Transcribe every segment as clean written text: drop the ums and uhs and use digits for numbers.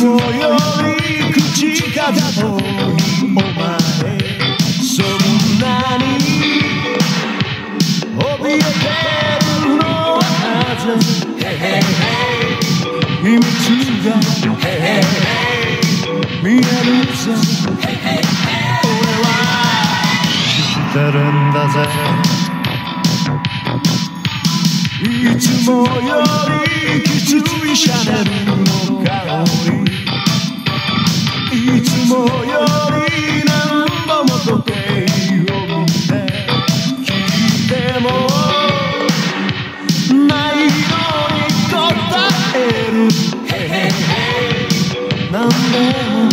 もより口数遠いお前、そんなに怯えてるのはなぜ？秘密が見えるぜ。俺は知ってるんだぜ。いつもよりきついシャネルの香り、いつもより何度も時計を見て聞いてもないのに答える。なんでも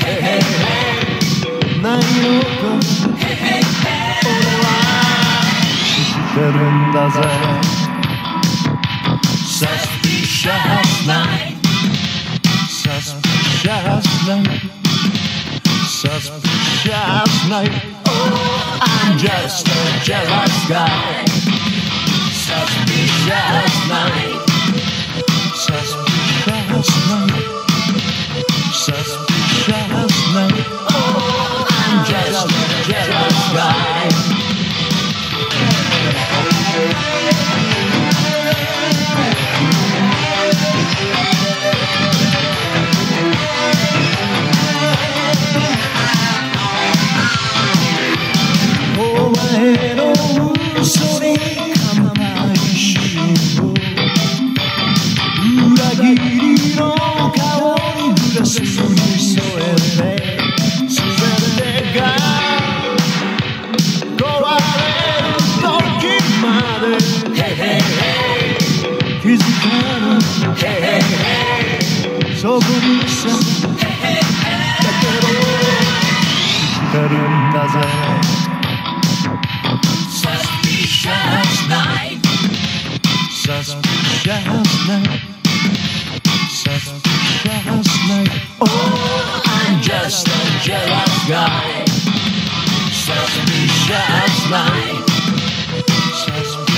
ないのか。俺は知ってるんだぜ。Suspicious night, suspicious night, suspicious night. Oh, I'm just a jealous guy. Suspicious night, suspicious night, suspicious night. Oh, I'm just a jealous guy. So good, so Suspicious night, suspicious night, suspicious night. Oh, I'm just a jealous guy. Suspicious night, suspicious